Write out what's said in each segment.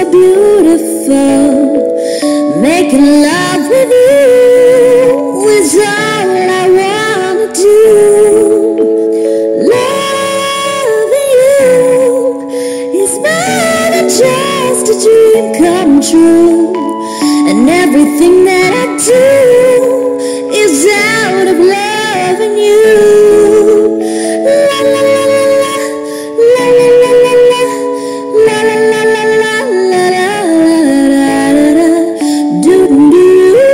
beautiful. Making love with you is all I wanna do. Loving you is more than just a dream come true. And everything that I do is out of loving you. La la la la la, la la la la la, la la la la la, la la la la, do do.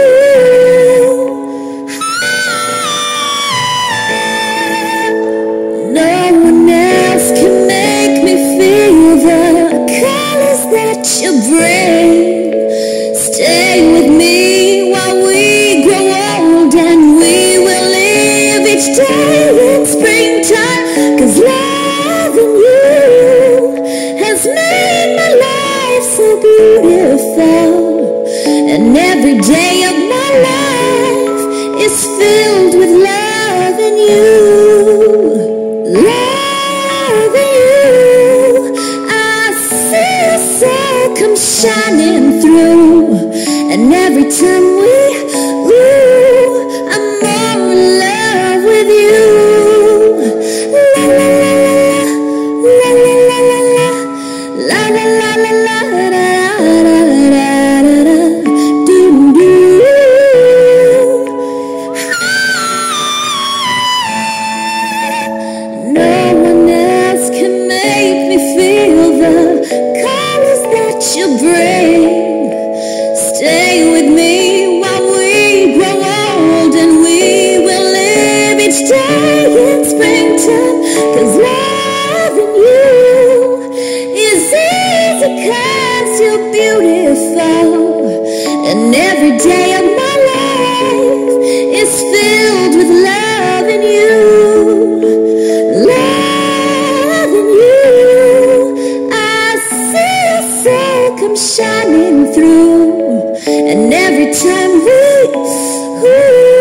No one else can make me feel the colors that you bring. Stay with me while we grow old, and we will live each day in springtime. 'Cause loving you has made my life so beautiful, and every day of my life is filled with loving you. Loving you, I see your soul come shining through. And every time I'm more in love with you. La la la la la, la la la la la, la la la la la la, do do. No one else can make me feel the colors that you bring. Stay with me while we grow old, and we will live each day in springtime. 'Cause loving you is easy 'cause you're beautiful, and every day of my life is filled with loving you. Loving you, I see your soul come shining through. And every time we